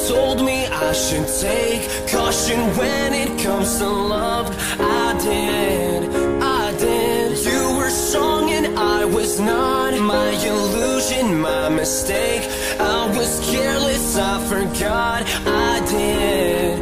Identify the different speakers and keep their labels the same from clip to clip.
Speaker 1: told me I should take caution when it comes to love. I did. You were strong and I was not. My illusion, my mistake. I was careless, I forgot. I did.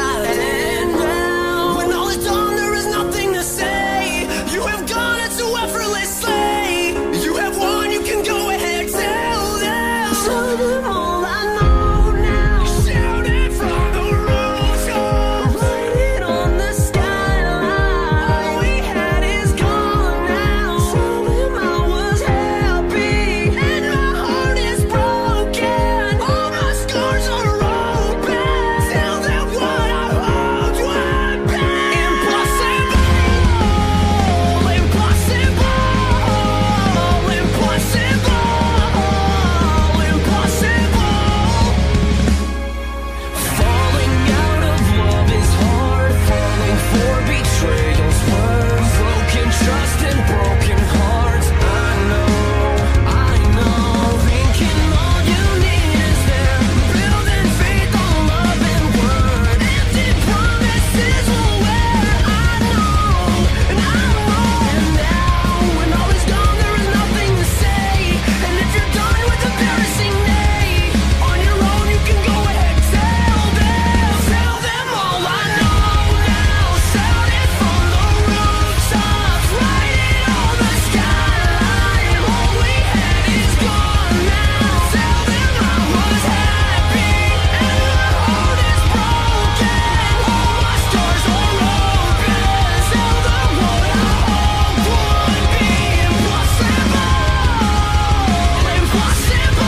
Speaker 1: Now, when all is done, there is nothing to say. You have gone so effortlessly. You have won, you can go ahead, tell them. Tell them all I know now. Shout it from the rooftops. Write it on the skyline. All we had is gone now. Tell them I was happy and my heart is broken. All my scars are open. Tell them what I hoped would be. Impossible, impossible, impossible, impossible. Falling out of love is hard. Falling for betrayal's worse. Broken trust and broken hearts. I know. Thinking all you need is them. Building faith on love and word. Empty promises will wear. I know. And now, when all is gone, there is nothing to say. And if you're done with embarrassing me, on your own you can go ahead, tell them all I know now. Shout it from the rooftops, write it on the skyline. All we had is gone now. Tell them I was happy and my heart is broken. All my scars are open. Tell them what I hoped would be. Impossible, impossible,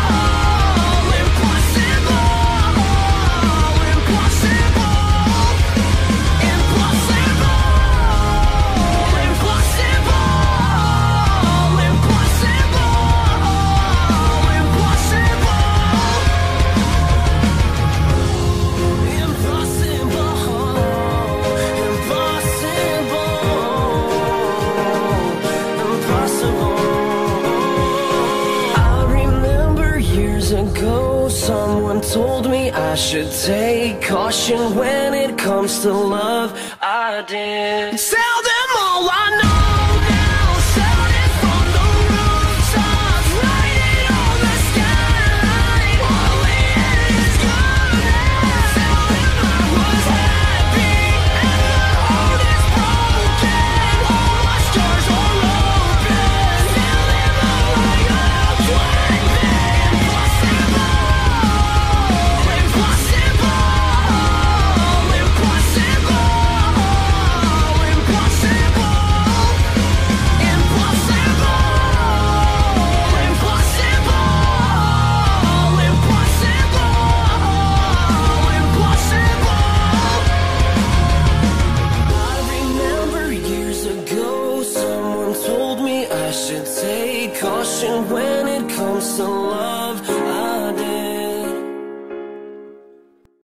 Speaker 1: ago, someone told me I should take caution when it comes to love. I did. Tell them all I know now. Shout it from the rooftops, write it on the skyline. All we had is gone now. Tell them I was happy and my heart is broken. All my scars are open. Tell them all I hoped would be. Caution when it comes to love.